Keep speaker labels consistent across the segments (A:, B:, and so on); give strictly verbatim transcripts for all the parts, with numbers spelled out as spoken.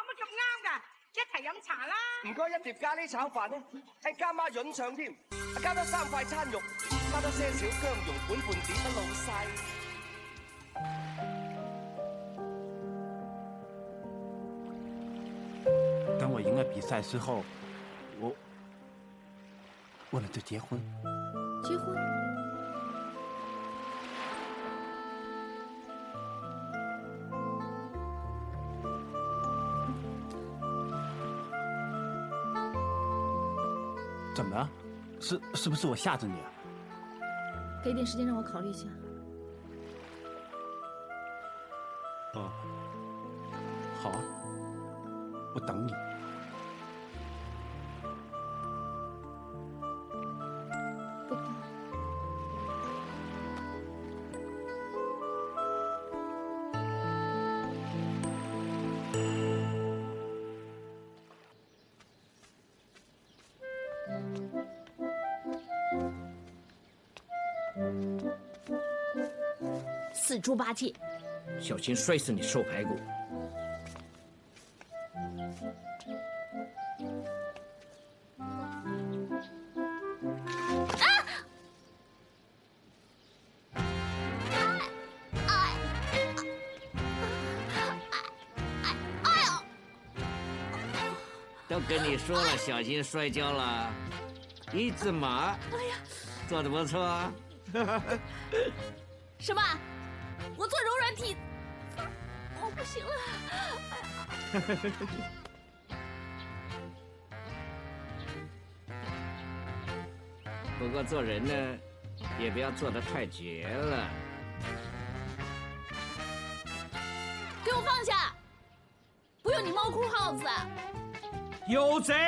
A: 乜咁啱㗎？一齊飲茶啦！
B: 唔該，一碟咖喱炒飯咧，係加孖潤腸添，加多三塊餐肉，加多些少薑蓉盤半碟啊，老細。
C: 等我赢了比赛之后，我我们就结婚。
D: 结婚？
C: 怎么了？是是不是我吓着你了？
D: 给点时间让我考虑一下。
C: 哦，好啊，我等你。
D: 不等。四猪八戒，
E: 小心摔死你瘦排骨！都跟你说了，小心摔跤了。一字马，哎呀，做得不错。
D: 什么？我做柔软体，我不行了。
E: 不过做人呢，也不要做得太绝了。
D: 给我放下！不用你猫哭耗子。
E: 有贼！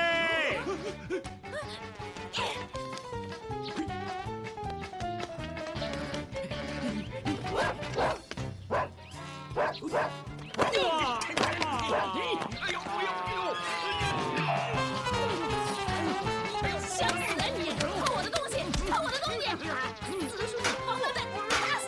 D: 想死了你！偷我的东西！偷我的东西！死的是王八蛋！打死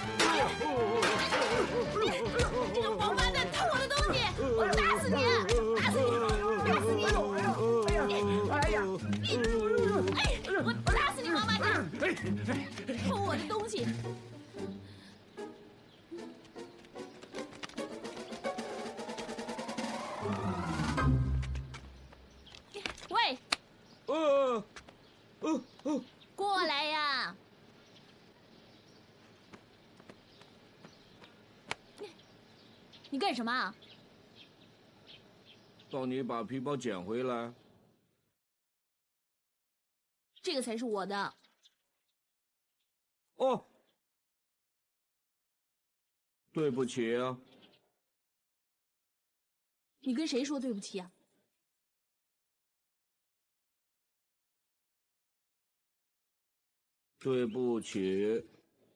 D: 你！这个王八蛋偷我的东西！我打死你！打死你！打死你！哎呀！你！哎！我打死你，王八蛋！偷我的东西！喂！
E: 呃，呃呃，
D: 过来呀！你干什么啊？
E: 帮你把皮包捡回来。
D: 这个才是我的。
E: 哦，对不起啊。
D: 你跟谁说对不起啊？
E: 对不起。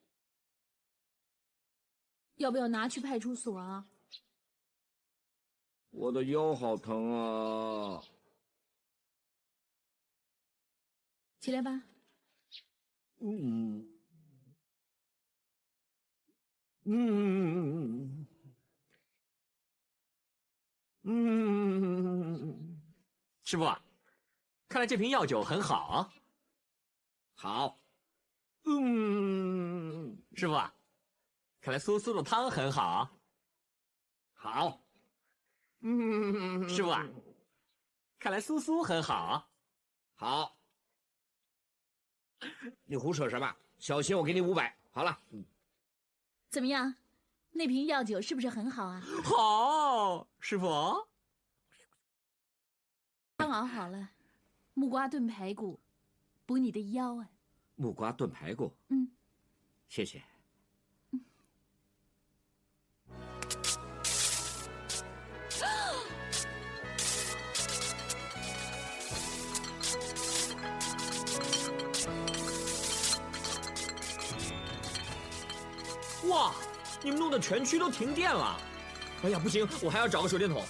D: 要不要拿去派出所啊？
E: 我的腰好疼啊！
D: 起来吧。
E: 嗯嗯嗯，
F: 师傅，看来这瓶药酒很好啊。
E: 好。嗯，
F: 师傅，看来苏苏的汤很好啊。
E: 好。嗯，
F: 师傅，看来苏苏很好啊。
E: 好。你胡扯什么？小心我给你五百。好了。
D: 怎么样？那瓶药酒是不是很好啊？
F: 好，师傅。
D: 汤熬好了，木瓜炖排骨，补你的腰啊。
E: 木瓜炖排骨。
D: 嗯，
E: 谢谢。
D: 嗯、
F: 哇，你们弄得全区都停电了！哎呀，不行，我还要找个手电筒。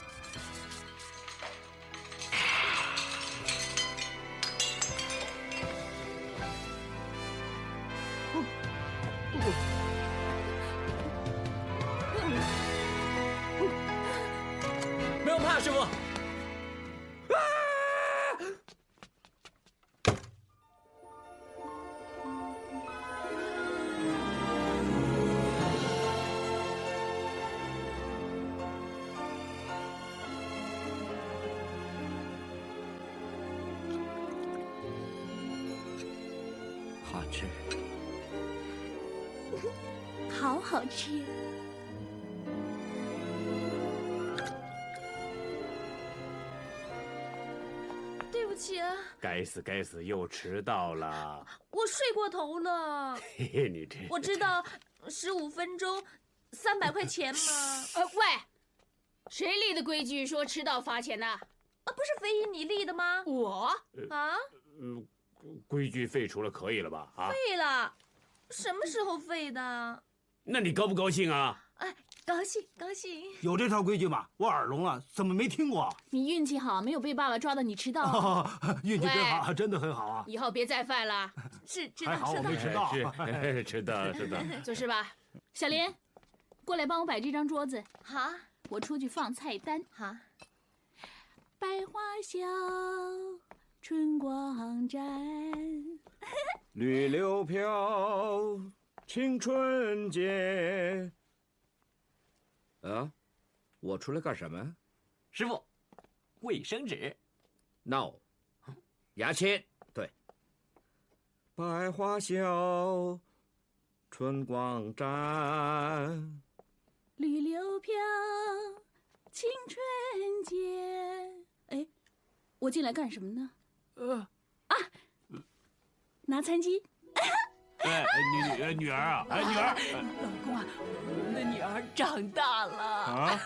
F: 没有没啊，师傅！
E: 好吃。
D: 好好吃。对不起啊，
C: 该死该死，又迟到了。
D: 我睡过头了。
C: 嘿嘿，你这
D: 我知道，十五分钟，三百块钱嘛。
G: 呃，喂，谁立的规矩说迟到罚钱的？
D: 啊，不是肥姨你立的吗？
G: 我
D: 啊，
C: 嗯，规矩废除了，可以了吧？啊，
D: 废了，什么时候废的？
C: 那你高不高兴啊？
D: 哎，高兴高兴。
H: 有这条规矩吗？我耳聋了，怎么没听过？
G: 你运气好，没有被爸爸抓到你迟到。
H: 哦、运气真好，真的很好啊！
G: 以后别再犯了。
D: 是知
H: 还好我
D: 道知道。
H: 没迟到。
C: 是迟到迟到。
G: 做事吧，小林，过来帮我摆这张桌子。
D: 好，
G: 我出去放菜单。
D: 好。
G: 百花笑，春光展，
I: 绿柳飘，青春节。
E: 啊，我出来干什么？
F: 师傅，卫生纸。
E: No， 牙签。对。
I: 百花笑，春光展。
G: 绿柳飘，青春节。哎，我进来干什么呢？
C: 呃
G: 啊，拿餐巾。
C: 哎，女女女儿啊，哎，女儿，
G: 老公啊，我们的女儿长大了。
C: 啊！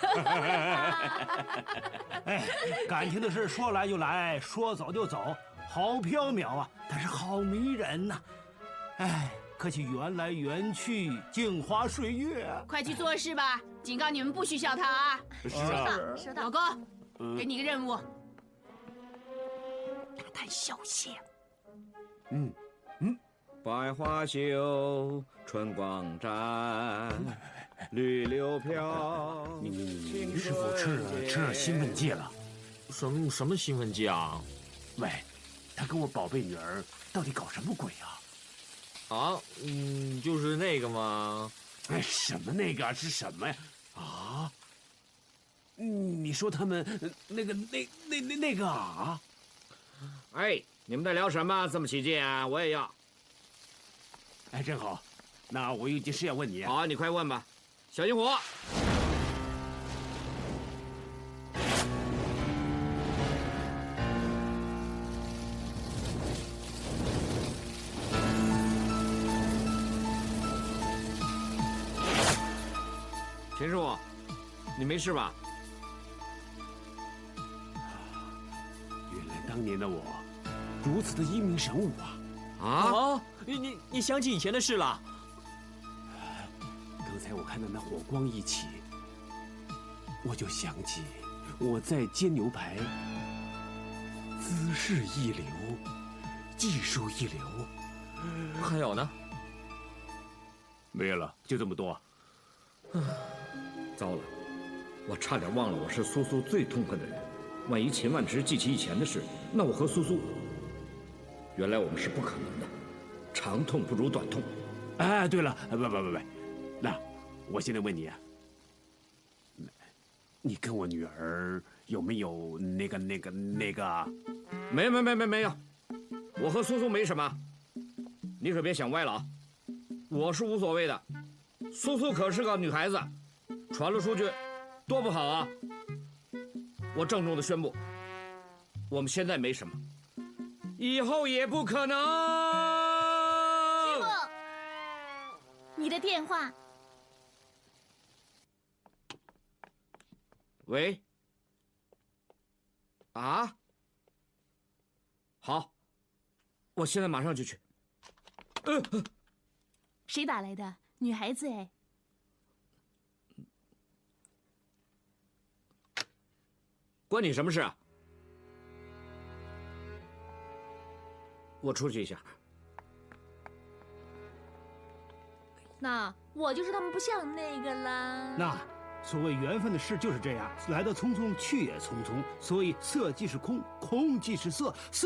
H: 哎，感情的事说来就来，说走就走，好缥缈啊，但是好迷人呐、啊。哎，可惜缘来缘去，镜花水月、啊。
G: 快去做事吧！警告你们不许笑他啊！
C: 是啊，
D: 收到。
G: 老公，
C: 嗯、
G: 给你个任务，打探消息。
C: 嗯嗯。
I: 百花秀，春光展，绿柳飘。
C: 你你你你师傅吃了吃了兴奋剂了？
F: 什么什么兴奋剂啊？
C: 喂，他跟我宝贝女儿到底搞什么鬼啊？
F: 啊，嗯，就是那个嘛。
C: 哎，什么那个是什么呀？啊？你说他们那个那那那那个啊？
E: 哎，你们在聊什么？这么起劲啊！我也要。
C: 哎，正好，那我有件事要问你。
E: 好，你快问吧，小心火。秦师傅，你没事吧？
C: 原来当年的我，如此的英明神武啊！
E: 啊！
F: 啊你你你想起以前的事了？
C: 刚才我看到那火光一起，我就想起我在煎牛排，姿势一流，技术一流。
F: 还有呢？
C: 没有了，就这么多。
E: 糟了，我差点忘了我是苏苏最痛恨的人。万一秦万直记起以前的事，那我和苏苏，原来我们是不可能的。 长痛不如短痛。
C: 哎，对了，不不不不，那我现在问你啊，你跟我女儿有没有那个那个那个？
E: 没没没没没有，我和苏苏没什么，你可别想歪了啊！我是无所谓的，苏苏可是个女孩子，传了出去，多不好啊！我郑重的宣布，我们现在没什么，以后也不可能。
D: 你的电话。
E: 喂。啊？好，我现在马上就去。呃，
G: 谁打来的？女孩子哎。
E: 关你什么事啊？我出去一下。
D: 那我就说他们不像那个啦。
H: 那所谓缘分的事就是这样，来得匆匆，去也匆匆。所以色即是空，空即是色，色。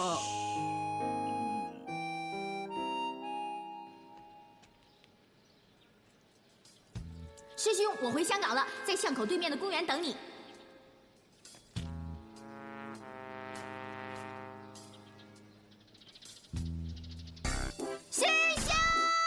D: 师兄，我回香港了，在巷口对面的公园等你。师兄，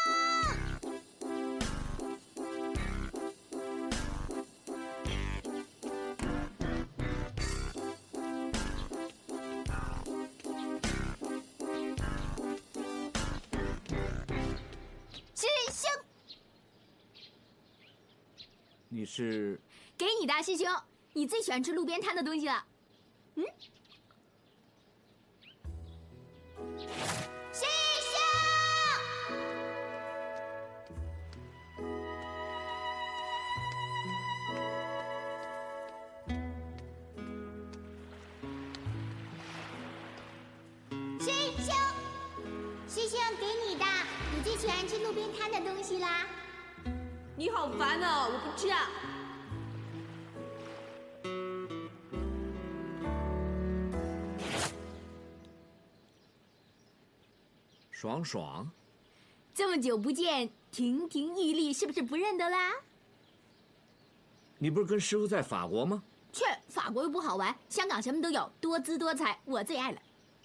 D: 师兄。
E: 你是
D: 给你的，师兄，你最喜欢吃路边摊的东西了。嗯，师兄，师兄，师兄给你的，你最喜欢吃路边摊的东西啦。
J: 你好烦哦，我不吃啊。
E: 爽爽，
D: 这么久不见，亭亭玉立，是不是不认得啦？
E: 你不是跟师傅在法国吗？
D: 切，法国又不好玩，香港什么都有，多姿多彩，我最爱了。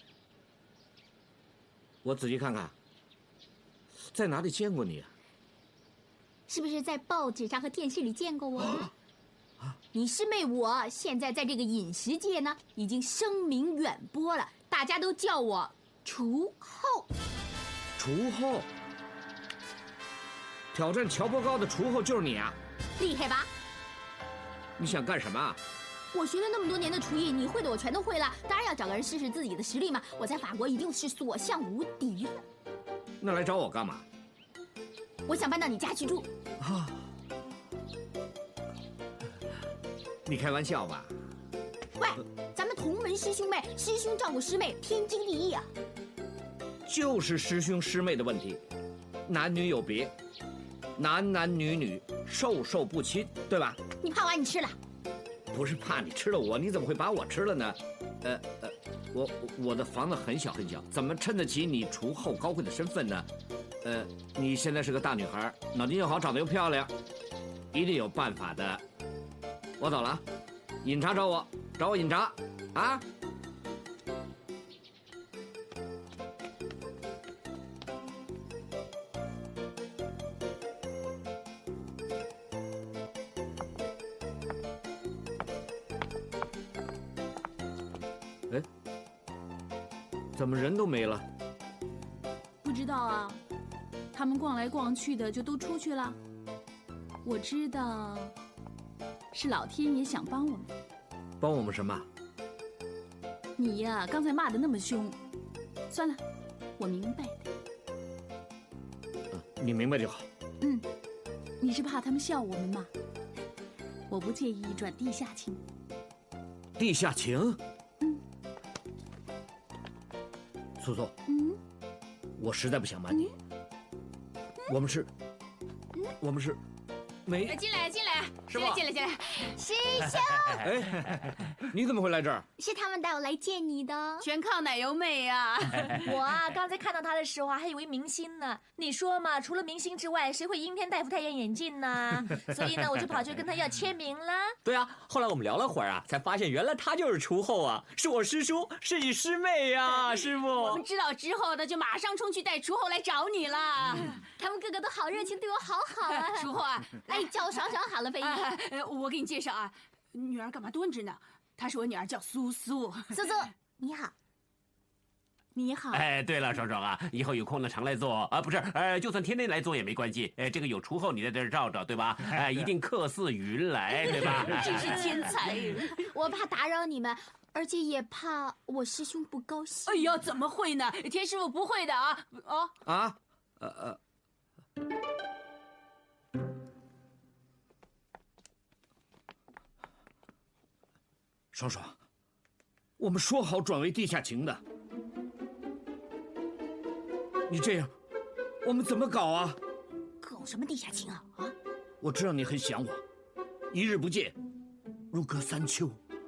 E: 我仔细看看，在哪里见过你啊？
D: 是不是在报纸上和电视里见过我？你师妹我现在在这个饮食界呢，已经声名远播了，大家都叫我厨后。
E: 厨后？挑战乔伯高的厨后就是你啊！
D: 厉害吧？
E: 你想干什么啊？
D: 我学了那么多年的厨艺，你会的我全都会了，当然要找个人试试自己的实力嘛。我在法国一定是所向无敌了。
E: 那来找我干嘛？
D: 我想搬到你家去住。
E: 啊！你开玩笑吧？
D: 喂，咱们同门师兄妹，师兄照顾师妹，天经地义啊。
E: 就是师兄师妹的问题，男女有别，男男女女，授受不亲，对吧？
D: 你怕我把你吃了？
E: 不是怕你吃了我，你怎么会把我吃了呢？呃呃，我我的房子很小很小，怎么衬得起你厨后高贵的身份呢？呃，你现在是个大女孩，脑筋又好，长得又漂亮，一定有办法的。我走了啊，饮茶找我，找我饮茶，啊！哎，怎么人都没了？
G: 不知道啊，他们逛来逛去的就都出去了。我知道，是老天爷想帮我们。
E: 帮我们什么？
G: 你呀，刚才骂得那么凶。算了，我明白的。
E: 你明白就好。
G: 嗯，你是怕他们笑我们吗？我不介意转地下情。
E: 地下情？
G: 嗯。
E: 苏苏。
G: 嗯。
E: 我实在不想瞒你。嗯、我们是，
G: 嗯、
E: 我们是，没。
J: 进来，进来，
E: 是
J: 吧？进来，进来，
D: 师兄。
E: 哎，你怎么会来这儿？
D: 是他们带我来见你的，
J: 全靠奶油妹呀！
K: 我啊，刚才看到他的时候啊，还以为明星呢。你说嘛，除了明星之外，谁会阴天戴副太阳眼镜呢？所以呢，我就跑去跟他要签名了。
F: 对啊，后来我们聊了会儿啊，才发现原来他就是厨后啊，是我师叔，是你师妹呀、啊，师傅。
J: 我们知道之后呢，就马上冲去带厨后来找你了。
D: 嗯、他们个个都好热情，对我好好啊。
J: 厨后啊，
D: 哎，叫我爽爽好了，飞姨。
J: 呃，我给你介绍啊，女儿干嘛蹲着呢？她是我女儿，叫苏苏。
D: 苏苏，你好。
G: 你好。
C: 哎，对了，爽爽啊，以后有空呢常来做啊，不是，呃，就算天天来做也没关系。哎，这个有厨后你在这儿罩着，对吧？哎，一定客似云来，对吧？
J: 真是天才！
D: 我怕打扰你们，而且也怕我师兄不高兴。
J: 哎呦，怎么会呢？田师傅不会的啊！哦
E: 啊，呃呃。爽爽，我们说好转为地下情的，你这样，我们怎么搞啊？
D: 搞什么地下情啊？啊！
E: 我知道你很想我， 一日不见，如隔三秋。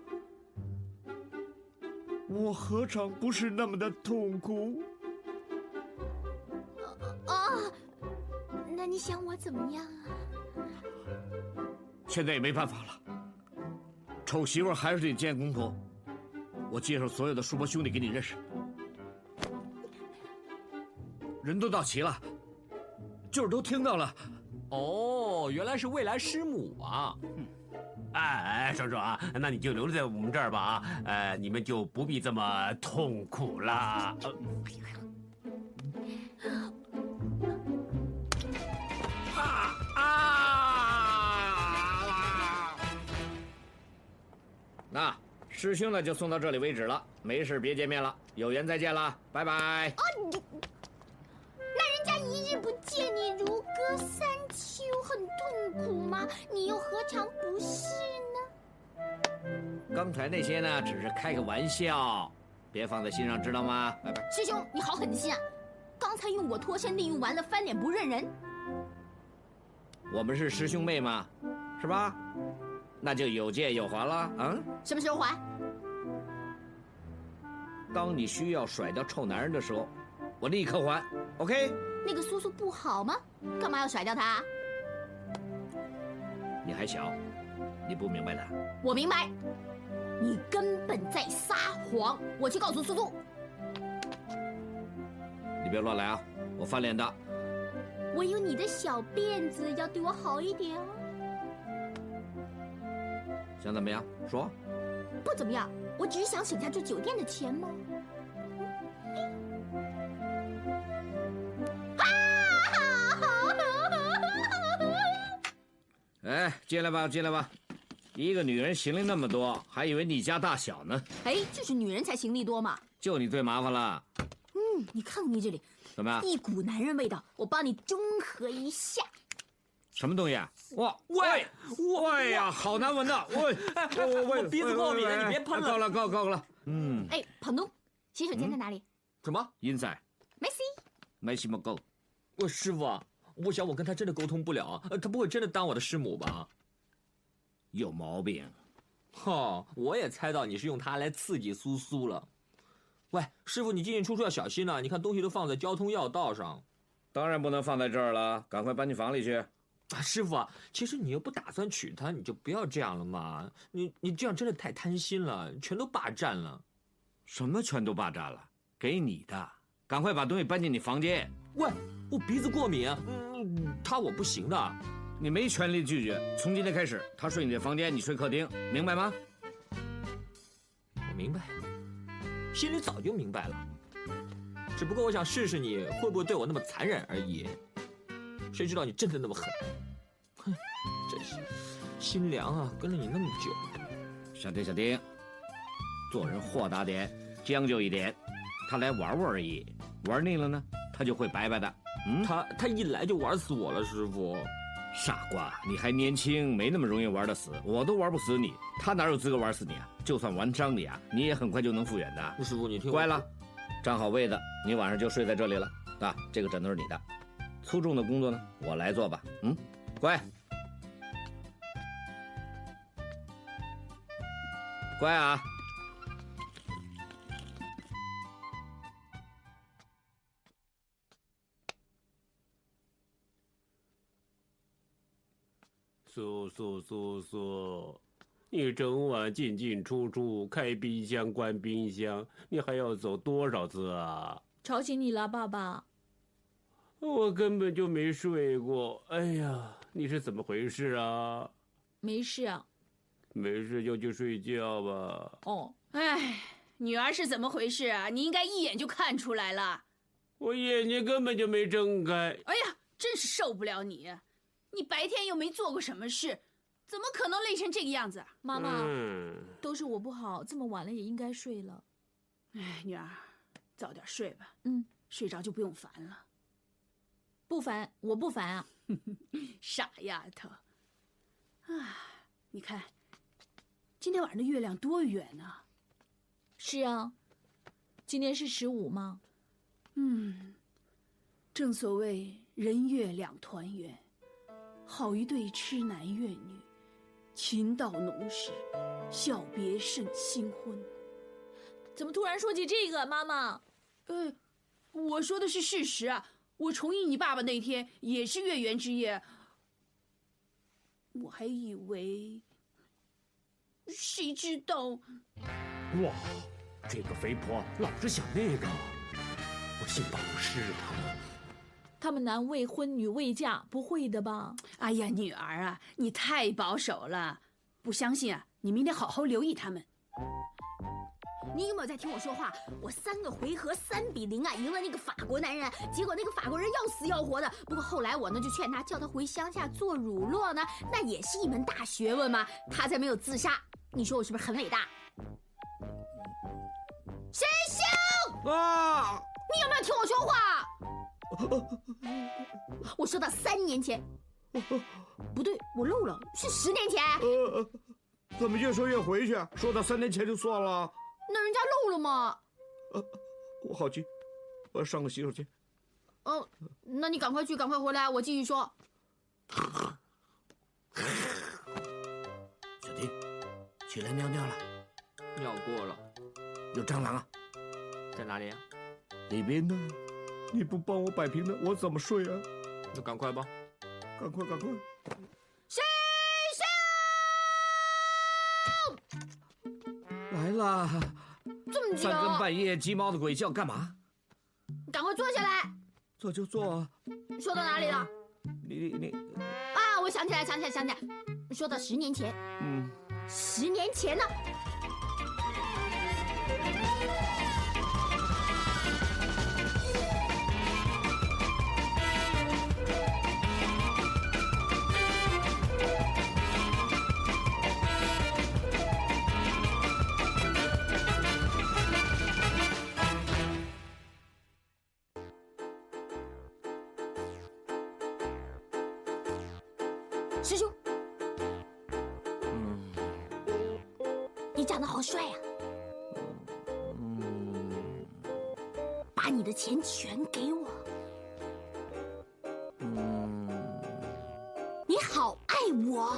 E: 我何尝不是那么的痛苦？
D: 哦，那你想我怎么样啊？
E: 现在也没办法了，丑媳妇还是得见公婆。我介绍所有的叔伯兄弟给你认识，人都到齐了，就是都听到了。
F: 哦，原来是未来师母啊！
H: 哎哎，叔叔啊，那你就留在我们这儿吧啊，呃，你们就不必这么痛苦了。
E: 啊啊！那师兄呢，就送到这里为止了。没事，别见面了，有缘再见了，拜拜。
D: 哦，你那人家一日不见你如隔三秋，很痛苦吗？你又何尝不是呢？
E: 刚才那些呢，只是开个玩笑，别放在心上，知道吗？拜拜。
D: 师兄，你好狠心啊！刚才用我脱身利用完了，翻脸不认人。
E: 我们是师兄妹嘛，是吧？那就有借有还了啊！
D: 什么时候还？
E: 当你需要甩掉臭男人的时候，我立刻还。OK？
D: 那个叔叔不好吗？干嘛要甩掉他？
E: 你还小，你不明白的。
D: 我明白，你根本在撒谎。我去告诉叔叔。
E: 你别乱来啊，我翻脸的。
D: 我有你的小辫子，要对我好一点哦。
E: 想怎么样？说。
D: 不怎么样，我只是想省下住酒店的钱嘛。
E: 哎，进来吧，进来吧。一个女人行李那么多，还以为你家大小呢。
D: 哎，就是女人才行李多嘛。
E: 就你最麻烦了。
D: 嗯，你看你这里
E: 怎么样？
D: 一股男人味道，我帮你中和一下。
E: 什么东西啊？哇喂喂呀，好难闻的！喂，
F: 我鼻子过敏了，你别喷了。
E: 够了，够够了。嗯。
D: 哎，庞东，洗手间在哪里？
F: 什么
E: ？Inside。
D: 没戏。
E: 没戏么够。
F: 我师傅啊，我想我跟他真的沟通不了，他不会真的当我的师母吧？
E: 有毛病。
F: 哈，我也猜到你是用它来刺激苏苏了。喂，师傅，你进进出出要小心啊！你看东西都放在交通要道上。
E: 当然不能放在这儿了，赶快搬进房里去。
F: 啊，师傅啊，其实你又不打算娶她，你就不要这样了嘛。你你这样真的太贪心了，全都霸占了。
E: 什么全都霸占了？给你的，赶快把东西搬进你房间。
F: 喂，我鼻子过敏，嗯，他我不行的。
E: 你没权利拒绝。从今天开始，他睡你的房间，你睡客厅，明白吗？
F: 我明白，心里早就明白了，只不过我想试试你会不会对我那么残忍而已。谁知道你真的那么狠？哼，真是心凉啊！跟了你那么久。
E: 小丁，小丁，做人豁达点，将就一点。他来玩玩而已，玩腻了呢，他就会拜拜的。嗯，
F: 他他一来就玩死我了，师傅。
E: 傻瓜，你还年轻，没那么容易玩得死。我都玩不死你，他哪有资格玩死你啊？就算玩伤你啊，你也很快就能复原的。
F: 师傅，你听我。
E: 乖了，站好位子，你晚上就睡在这里了。啊，这个枕头是你的。粗重的工作呢，我来做吧。嗯，乖，乖啊。
H: 苏苏苏苏，你整晚进进出出，开冰箱关冰箱，你还要走多少次啊？
G: 吵醒你了，爸爸。
H: 我根本就没睡过。哎呀，你是怎么回事啊？
G: 没事啊。
H: 没事就去睡觉吧。
G: 哦，
J: 哎，女儿是怎么回事啊？你应该一眼就看出来了。
H: 我眼睛根本就没睁开。
J: 哎呀，真是受不了你！你白天又没做过什么事，怎么可能累成这个样子啊？
G: 妈妈，
H: 嗯，
G: 都是我不好，这么晚了也应该睡了。
J: 哎，女儿，早点睡吧。
G: 嗯，
J: 睡着就不用烦了。
G: 不烦，我不烦啊。
J: 傻丫头。啊，你看，今天晚上的月亮多圆啊！
G: 是啊，今天是十五吗？
J: 嗯，正所谓人月两团圆。好一对痴男怨女， 情到浓时，小别胜新婚。
D: 怎么突然说起这个，妈妈？
J: 呃，我说的是事实啊。我重映你爸爸那天也是月圆之夜，我还以为，谁知道？
C: 哇，这个肥婆老是想那个，我心保不是的。
D: 他们男未婚女未嫁，不会的吧？
J: 哎呀，女儿啊，你太保守了，不相信啊，你明天好好留意他们。
D: 你有没有在听我说话？我三个回合三比零啊，赢了那个法国男人。结果那个法国人要死要活的。不过后来我呢就劝他，叫他回乡下做乳酪呢，那也是一门大学问嘛。他才没有自杀。你说我是不是很伟大？师兄
I: 啊！
D: 你有没有听我说话？我说到三年前，不对，我漏了，是十年前。
I: 呃，怎么越说越回去？说到三年前就算了。
D: 那人家漏了吗？
I: 呃，我好急，我要上个洗手间。
D: 哦，那你赶快去，赶快回来，我继续说。
B: 小丁，起来尿尿了。
F: 尿过了。
B: 有蟑螂啊？
F: 在哪里啊？
I: 里边呢？你不帮我摆平呢，我怎么睡啊？
F: 那赶快吧。
I: 赶快，赶快。
D: 师
E: 兄，来啦！
D: 这么久，
E: 三更半夜鸡毛的鬼叫干嘛？
D: 赶快坐下来。
E: 坐就坐啊。
D: 说到哪里了？
E: 你你
D: 啊，我想起来，想起来，想起来。说到十年前。
E: 嗯。
D: 十年前呢？师兄，
B: 嗯，
D: 你长得好帅呀！
B: 嗯，
D: 把你的钱全给我。
B: 嗯，
D: 你好爱我。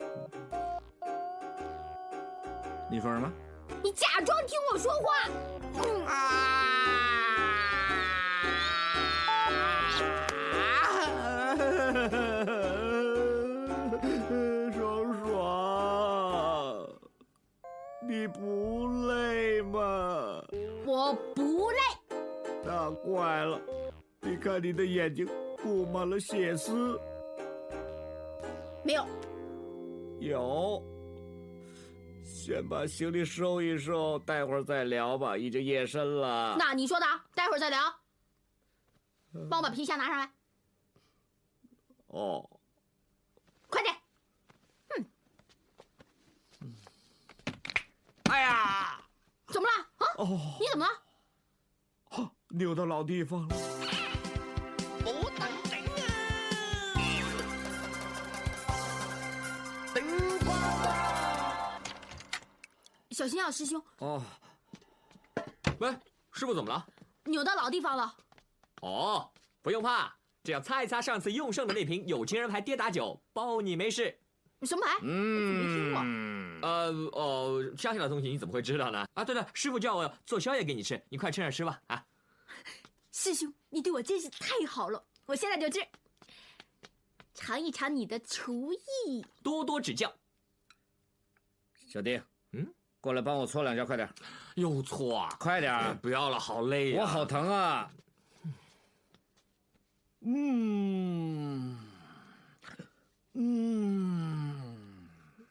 E: 你说什么？
D: 你假装听我说话。嗯啊！
I: 爽爽，你不累吗？
D: 我不累。
I: 那怪了，你看你的眼睛布满了血丝。
D: 没有。
I: 有。先把行李收一收，待会儿再聊吧，已经夜深了。
D: 那你说的，待会儿再聊。帮我把皮箱拿上来。
I: 哦。
D: 快点。
I: 嗯。哎呀！
D: 怎么了？啊？
I: 哦。
D: 你怎么了？
I: 哦，扭到老地方了。
B: 冇等整啊！顶呱呱！
D: 小心啊，师兄。
F: 哦。喂，师傅怎么了？
D: 扭到老地方了。
F: 哦，不用怕，只要擦一擦上次用剩的那瓶有情人牌跌打酒，包你没事。
D: 什么牌？嗯，没听过。
F: 呃哦，乡下的东西你怎么会知道呢？啊，对了，师傅叫我做宵夜给你吃，你快吃点吃吧啊！
D: 师兄，你对我真是太好了，我现在就吃，尝一尝你的厨艺，
F: 多多指教。
E: 小弟，
F: 嗯，
E: 过来帮我搓两下，快点。
F: 又搓啊？
E: 快点！
F: 不要了，好累呀！
E: 我好疼啊！嗯
D: 嗯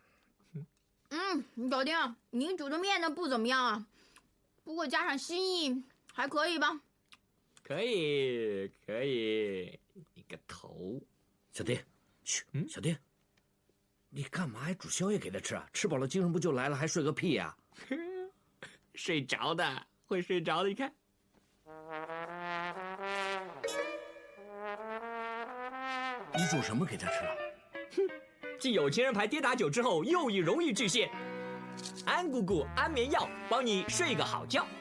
D: 嗯，小丁，你煮的面呢不怎么样啊，不过加上心意还可以吧？
F: 可以，可以。你个头，
B: 小丁，嘘，嗯，小丁，你干嘛还煮宵夜给他吃啊？吃饱了精神不就来了，还睡个屁呀？
F: 睡着的，会睡着的，你看。
B: 你煮什么给他吃啊？
F: 哼，继有情人牌跌打酒之后，又以荣誉致谢。安姑姑安眠药，帮你睡个好觉。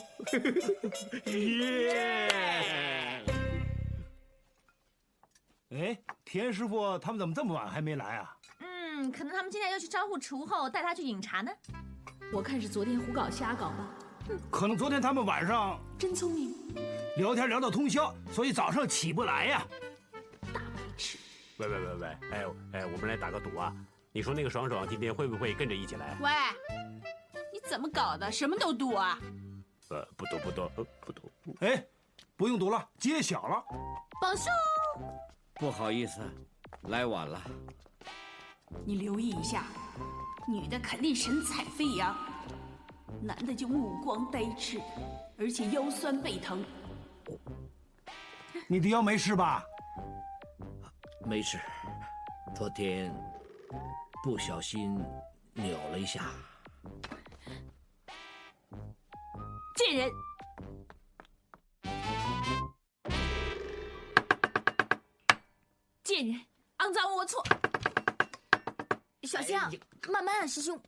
I: 耶！
H: 哎，田师傅他们怎么这么晚还没来啊？
K: 嗯，可能他们今天要去招呼厨后，带他去饮茶呢。
G: 我看是昨天胡搞瞎搞吧。
H: 可能昨天他们晚上
G: 真聪明，
H: 聊天聊到通宵，所以早上起不来呀。
G: 大白痴！
C: 喂喂喂喂，哎哎，我们来打个赌啊！你说那个爽爽今天会不会跟着一起来？
J: 喂，你怎么搞的？什么都赌啊？
C: 呃，不赌不赌呃不赌。
H: 哎，不用赌了，揭晓了。
J: 榜上。
E: 不好意思，来晚了。
J: 你留意一下，女的肯定神采飞扬，男的就目光呆滞，而且腰酸背疼。
H: 你的腰没事吧？
E: 没事，昨天不小心扭了一下。
J: 贱人！贱人，肮脏龌龊！
K: 小心啊，慢慢啊，师兄。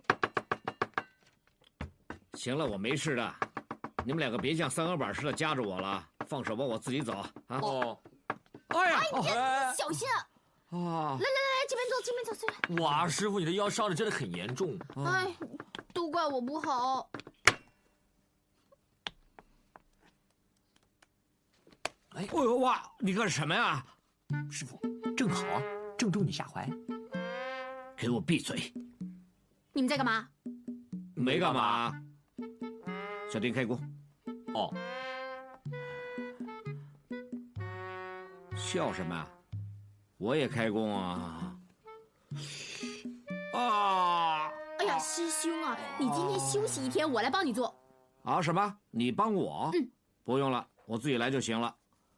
E: 行了，我没事的，你们两个别像三合板似的夹着我了，放手吧，我自己走啊。
F: 哦，
E: 哎呀，
K: 哎呀，小心啊！
E: 啊！
K: 来来来，这边走，这边走，这边。
F: 哇，师傅，你的腰伤的真的很严重。
K: 哎，都怪我不好。
E: 哎呦哇！你干什么呀？
F: 师傅，正好啊，正中你下怀。
E: 给我闭嘴！
K: 你们在干嘛？
E: 没干嘛。小丁开工。
F: 哦。
E: 笑什么呀？我也开工啊！啊！
K: 哎呀，师兄啊，你今天休息一天，我来帮你做。
E: 啊？什么？你帮我？
K: 嗯，
E: 不用了，我自己来就行了。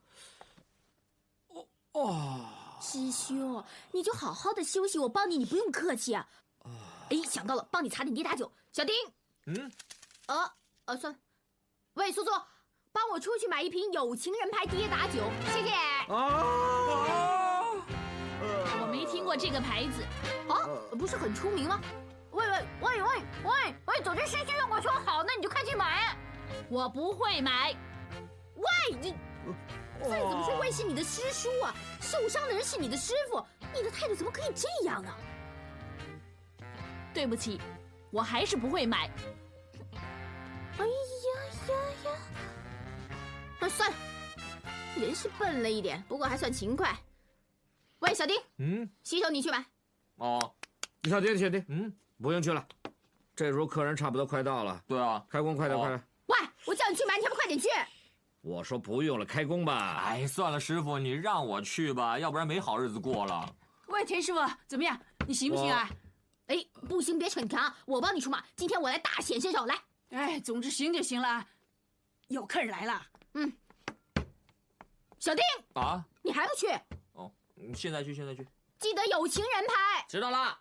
E: 哦哦。
K: 师兄，你就好好的休息，我帮你，你不用客气啊。哎，想到了，帮你擦点跌打酒。小丁。
F: 嗯。
K: 呃呃，算了。喂，苏苏，帮我出去买一瓶有情人牌跌打酒，谢谢。
E: 啊！
G: 我没听过这个牌子。
K: 啊，不是很出名吗？喂喂喂喂喂喂，总之师兄我说好，那你就快去买。
G: 我不会买。
K: 喂，你再怎么说我也是你的师叔啊，受伤的人是你的师傅，你的态度怎么可以这样呢？
G: 对不起，我还是不会买。
K: 哎呀呀呀！啊，算了，人是笨了一点，不过还算勤快。喂，小丁，
F: 嗯，
K: 洗手你去买。
F: 哦，
E: 小丁，小丁，
F: 嗯，
E: 不用去了，这时候客人差不多快到了。
F: 对啊，
E: 开工，快点，快点。
K: 喂，我叫你去买，你还不快点去？
E: 我说不用了，开工吧。
F: 哎，算了，师傅，你让我去吧，要不然没好日子过了。
J: 喂，田师傅，怎么样？你行不行啊？
K: 哎，不行，别逞强，我帮你出马。今天我来大显身手，来。
J: 哎，总之行就行了。有客人来了。
K: 嗯。小丁。
F: 啊？
K: 你还不去？
F: 哦，现在去，现在去。
K: 记得有情人牌。
F: 知道了。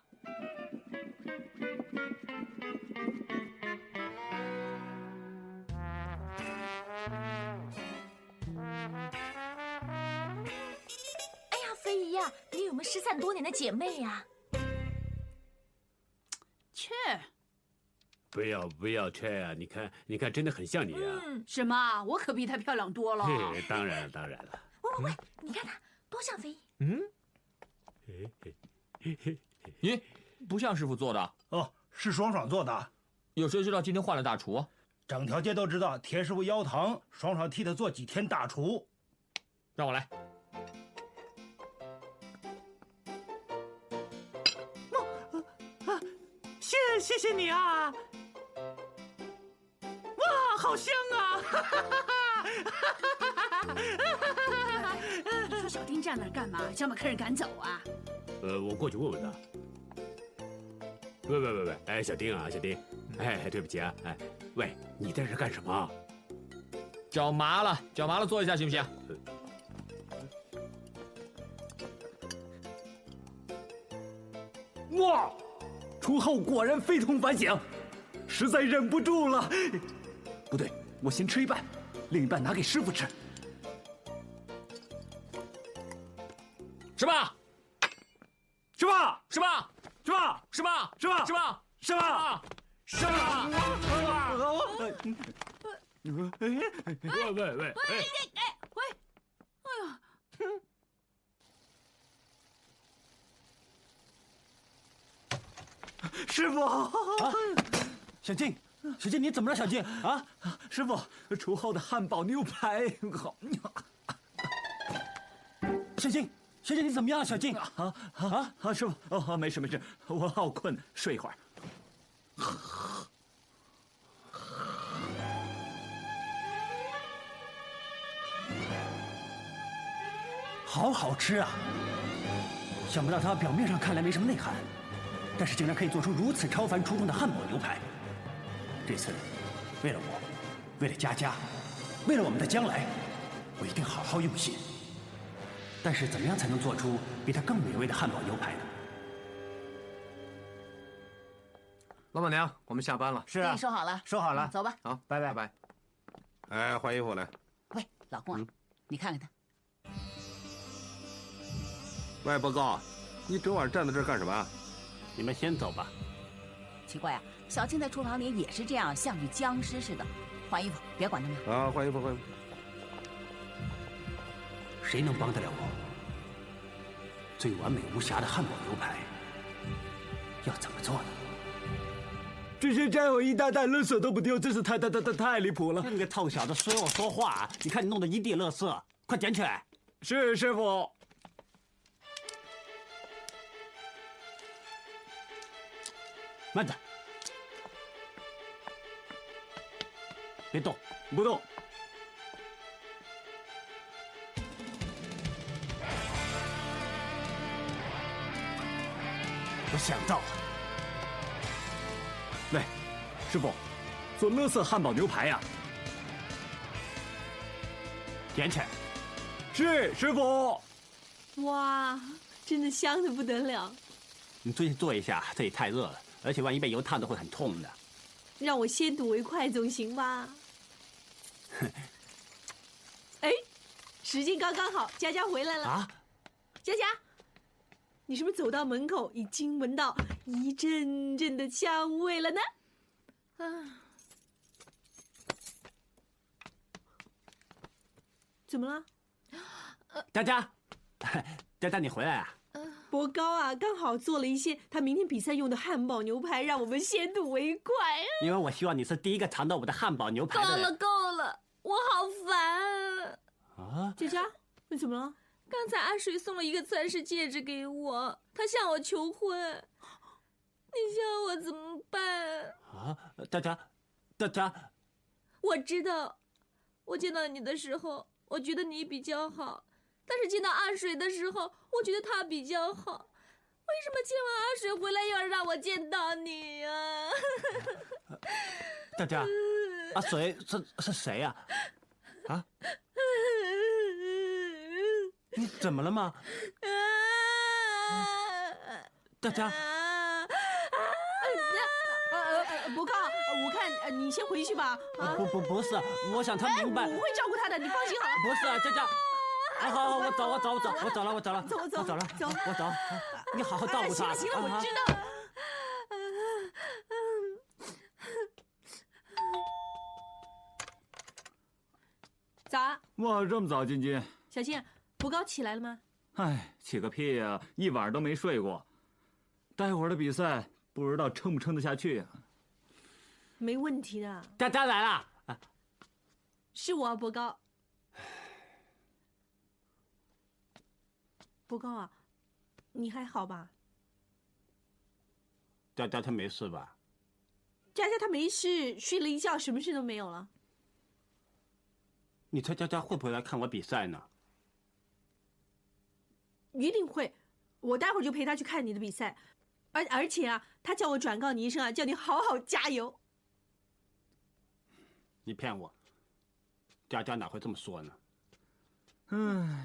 K: 哎呀，飞姨呀，你有没有失散多年的姐妹呀？
J: 切。
C: 不要不要切啊！你看你看，真的很像你啊。
J: 嗯，什么？我可比她漂亮多了。
C: 嘿，当然了当然了。
K: 喂喂喂，你看她多像飞姨。
F: 嗯。咦，不像师傅做的
H: 哦，是爽爽做的。
F: 有谁知道今天换了大厨？
H: 整条街都知道田师傅腰疼，爽爽替他做几天大厨。
F: 让我来。
H: 啊，谢谢谢你啊！哇，好香啊！
J: 你说小丁站那儿干嘛？想把客人赶走啊？
C: 呃，我过去问问他。喂喂喂喂，哎，小丁啊，小丁，哎，对不起啊，哎，喂，你在这干什么？
F: 脚麻了，脚麻了，坐一下行不行？
C: 哇，厨后果然非同凡响，实在忍不住了。不对，我先吃一半，另一半拿给师傅吃。
F: 是吧？
C: 是吧？
F: 是吧？
C: 是吧？
F: 是吧？
C: 是吧？
F: 是吧？
C: 是吧？
F: 是吧？
C: 喂喂喂！
J: 哎哎喂！哎呀，
H: 师傅啊，小静，小静，你怎么了？小静啊，
I: 师傅，厨后的汉堡牛排好。
H: 小静，小静，你怎么样？小静
I: 啊啊啊！师傅，哦，没事没事，我好困，睡一会儿。
H: 好好吃啊！想不到它表面上看来没什么内涵，但是竟然可以做出如此超凡出众的汉堡牛排。这次，为了我，为了佳佳，为了我们的将来，我一定好好用心。但是，怎么样才能做出比它更美味的汉堡牛排呢？
C: 老板娘，我们下班了。
L: 是啊，
M: 说好了，
L: 说好了，
M: 走吧。
C: 好，
L: 拜拜
C: 拜拜。哎，换衣服来。
M: 喂，老公啊，你看看他。
C: 喂，报告，你整晚站在这儿干什么啊？
H: 你们先走吧。
M: 奇怪啊，小青在厨房里也是这样，像具僵尸似的。换衣服，别管他们了。
C: 啊，换衣服，换衣服。
H: 谁能帮得了我？最完美无瑕的汉堡牛排要怎么做呢？
I: 这些家伙一袋袋垃圾都不丢，真是太太太太太离谱了！
H: 你个臭小子，随我说话！你看你弄得一地垃圾，快捡起来！
I: 是师傅。
H: 慢着，别动，
I: 不动。
H: 我想到了。
I: 喂，师傅，做垃圾汉堡牛排呀、啊！
H: 捡起来。
I: 是师傅。
J: 哇，真的香的不得了。
H: 你最近做一下，这里太热了，而且万一被油烫的会很痛的。
J: 让我先睹为快总行吧？哎，时间刚刚好，佳佳回来了。
H: 啊，
J: 佳佳。你是不是走到门口已经闻到一阵阵的香味了呢？啊，怎么了？
H: 佳佳，佳佳，你回来啊？
J: 博高啊，刚好做了一些他明天比赛用的汉堡牛排，让我们先睹为快。
H: 因为我希望你是第一个尝到我的汉堡牛排的人。
D: 够了够了，我好烦啊！
H: 啊，
J: 佳佳，你怎么了？
D: 刚才阿水送了一个钻石戒指给我，他向我求婚，你叫我怎么办？
H: 啊，佳佳，佳佳，
D: 我知道，我见到你的时候，我觉得你比较好，但是见到阿水的时候，我觉得他比较好。为什么今晚阿水回来又要让我见到你呀、啊？
H: 佳佳，阿水是是谁呀、啊？啊？你怎么了吗？大家，
J: 博高，我看你先回去吧。
H: 啊，不不不是，我想他明白。
J: 我会照顾他的，你放心好了。
H: 不是啊，佳佳，啊好好，我走我走我走我走了我走了，
J: 走走
H: 我走了
J: 走
H: 我走，你好好照顾他。
J: 行了行了，我知道了。早。
I: 哇，这么早，晶晶。
J: 小静，博高起来了吗？
I: 哎，起个屁呀、啊！一晚都没睡过。待会儿的比赛不知道撑不撑得下去呀、啊？
J: 没问题的。
H: 佳佳来了，啊、
J: 是我、啊，博高。博高啊，你还好吧？
H: 佳佳她没事吧？
J: 佳佳她没事，睡了一觉，什么事都没有了。
H: 你猜佳佳会不会来看我比赛呢？
J: 一定会，我待会儿就陪他去看你的比赛，而而且啊，他叫我转告你一声啊，叫你好好加油。
H: 你骗我，佳佳哪会这么说呢？
I: 唉，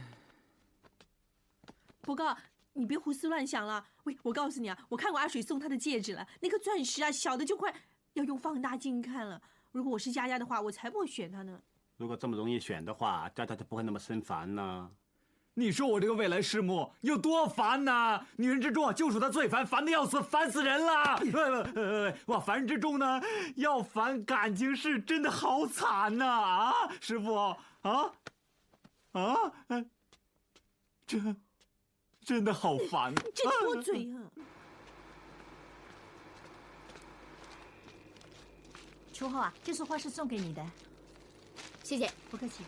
J: 博高，你别胡思乱想了。喂，我告诉你啊，我看过阿水送他的戒指了，那颗钻石啊，小的就快要用放大镜看了。如果我是佳佳的话，我才不会选他呢。
H: 如果这么容易选的话，佳佳就不会那么心烦呢。
I: 你说我这个未来师母有多烦呐？女人之中啊，就属她最烦，烦的要死，烦死人了。哇，凡人之中呢，要烦感情事，真的好惨呐！啊，师傅啊啊，真真的好烦。
J: 真多嘴啊！
L: 初后啊，这束花是送给你的，
K: 谢谢。
L: 不客气。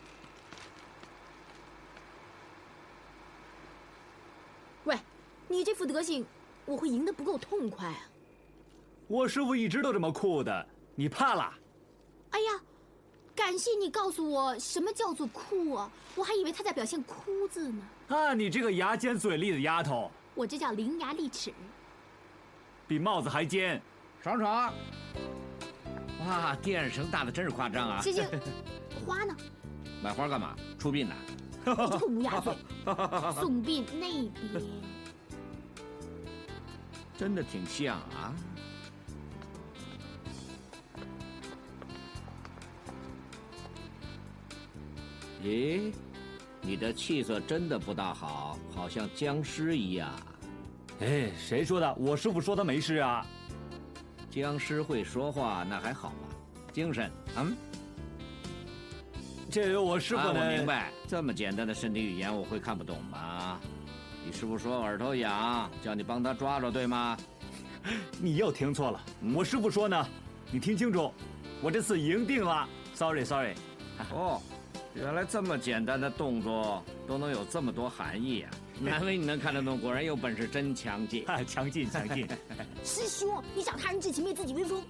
K: 喂，你这副德行，我会赢得不够痛快啊！
I: 我师傅一直都这么酷的，你怕啦？
K: 哎呀，感谢你告诉我什么叫做酷啊！我还以为他在表现哭字呢。
I: 啊，你这个牙尖嘴利的丫头，
K: 我这叫伶牙俐齿，
I: 比帽子还尖。
E: 爽爽。哇，电声大的真是夸张啊！
K: 谢谢。花呢？
E: 买花干嘛？出殡呢？
K: 你这个乌鸦嘴！送殡那边。
E: 真的挺像啊。咦，你的气色真的不大好，好像僵尸一样。
I: 哎，谁说的？我师傅说他没事啊。
E: 僵尸会说话，那还好吧？精神，嗯。
I: 这我师傅呢？
E: 啊，我明白，这么简单的身体语言我会看不懂吗？你师傅说耳朵痒，叫你帮他抓抓，对吗？
I: 你又听错了，我师傅说呢，你听清楚，我这次赢定了。Sorry Sorry。
E: 哦，原来这么简单的动作都能有这么多含义啊！难为你能看得懂，果然有本事，真强劲！
I: 强劲强劲。
K: 师兄，你长他人志气，灭自己威风，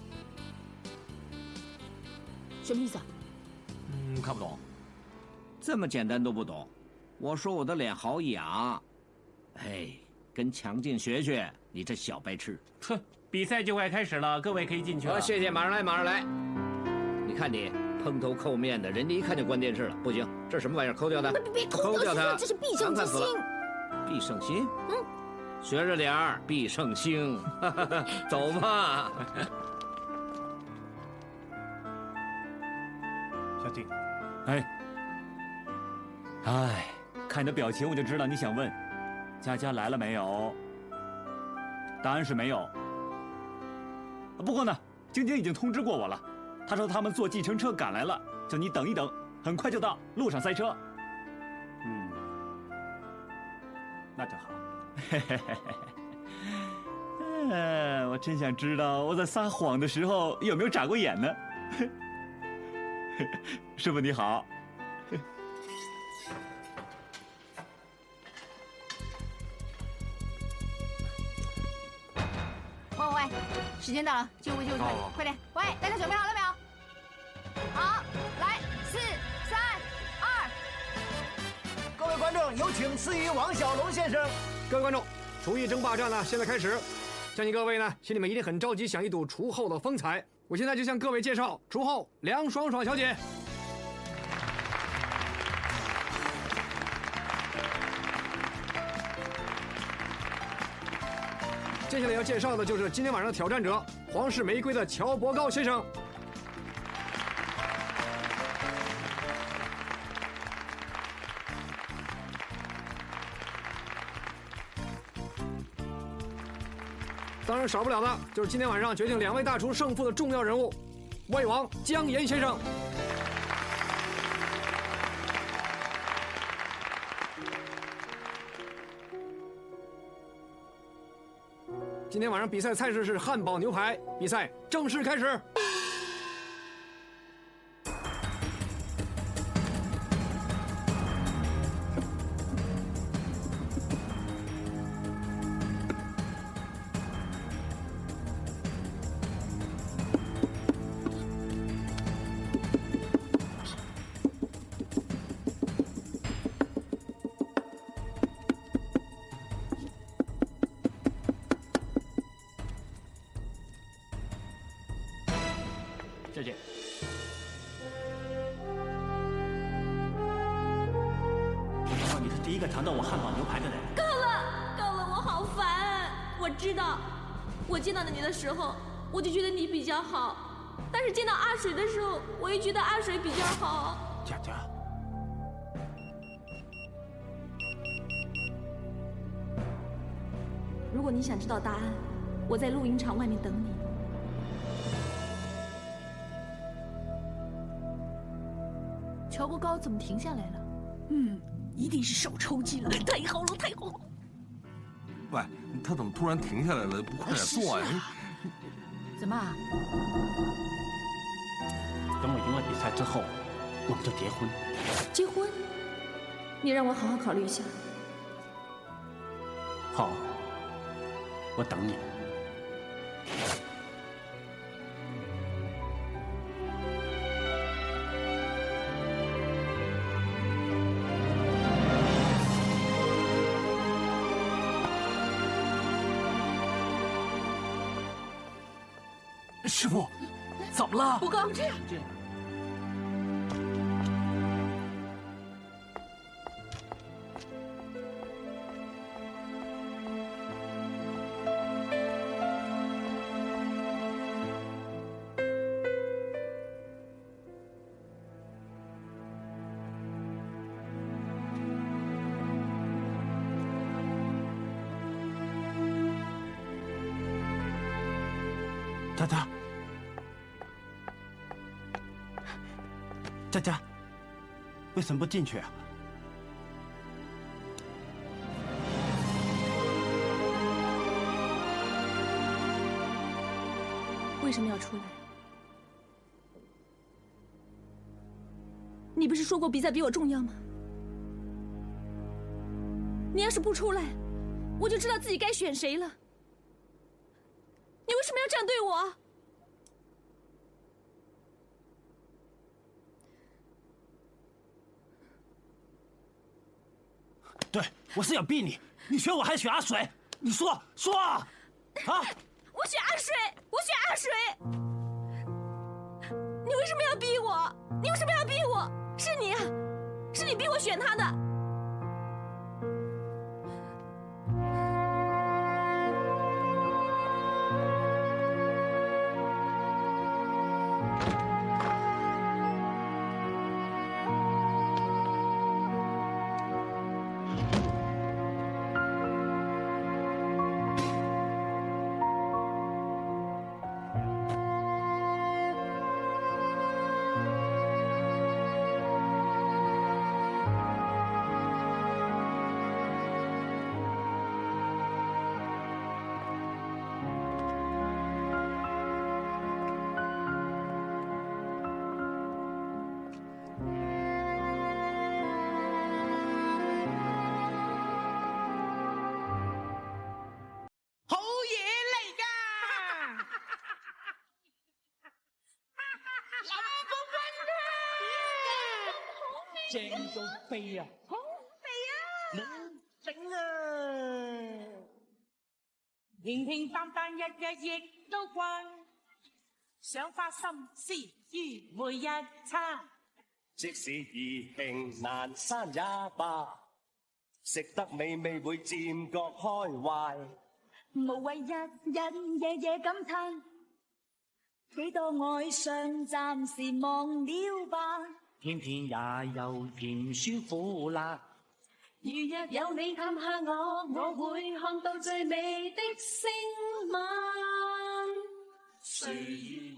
K: 什么意思啊？
I: 嗯，看不懂。
E: 这么简单都不懂？我说我的脸好痒，哎，跟强劲学学，你这小白痴！
C: 哼，比赛就快开始了，各位可以进去了。
E: 啊，谢谢，马上来，马上来。你看你蓬头垢面的，人家一看就关电视了，不行，这什么玩意儿？抠掉它！
K: 别
E: 抠掉它！
K: 这是必胜之星。
E: 必胜星？
K: 嗯，
E: 学着点儿，必胜星。走嘛。
H: 小弟，
I: 哎，哎，看你的表情我就知道你想问，佳佳来了没有？答案是没有。不过呢，晶晶已经通知过我了，她说他们坐计程车赶来了，叫你等一等，很快就到，路上塞车。
H: 嗯，那真好。
I: 嗯，我真想知道我在撒谎的时候有没有眨过眼呢？师傅你好。
L: 喂喂喂，时间到了，就位就位，
H: 哦
L: 快点！喂，大家准备好了没有？好，来，四、三、二。
N: 各位观众，有请司仪王小龙先生。
O: 各位观众，厨艺争霸战呢，现在开始。相信各位呢，心里面一定很着急，想一睹厨后的风采。我现在就向各位介绍厨后梁爽爽小姐。接下来要介绍的就是今天晚上的挑战者——皇室玫瑰的乔伯高先生。当然少不了的就是今天晚上决定两位大厨胜负的重要人物——魏王姜岩先生。今天晚上比赛菜式是汉堡牛排，比赛正式开始。
H: 谢谢。没想到你是第一个尝到我汉堡牛排的人。
G: 够了，够了，我好烦。我知道，我见到你的时候，我就觉得你比较好，但是见到阿水的时候，我也觉得阿水比较好。
H: 佳佳，
G: 如果你想知道答案，我在录音厂外面等你。
L: 乔伯高怎么停下来了？
J: 嗯，一定是手抽筋了，太好了，太好了！
P: 喂，他怎么突然停下来了？不快点做呀？
L: 怎么啊？
H: 等我赢了比赛之后，我们就结婚。
G: 结婚？你让我好好考虑一下。
H: 好，我等你。
I: 师傅，怎么了？
G: 不够这样。
H: 佳佳，佳佳，为什么不进去啊？
G: 为什么要出来？你不是说过比赛比我重要吗？你要是不出来，我就知道自己该选谁了。你为什么要这样对我？
H: 对，我是要逼你，你选我还是选阿水？你说说啊！啊！
G: 我选阿水，我选阿水。你为什么要逼我？你为什么要逼我？是你啊，是你逼我选他的。
Q: 正到飛啊！好肥啊！冇整啊！
A: 平平淡淡日日亦都慣，想花心思於每一餐。
B: 即使意興闌珊也罷，食得美味會漸覺開懷。
Q: 無謂日日夜夜感嘆，幾多愛上暫時忘了吧。
R: 偏偏也有甜酸苦辣。
Q: 如若有你探下我，我會看到最美的星晚。
R: 誰願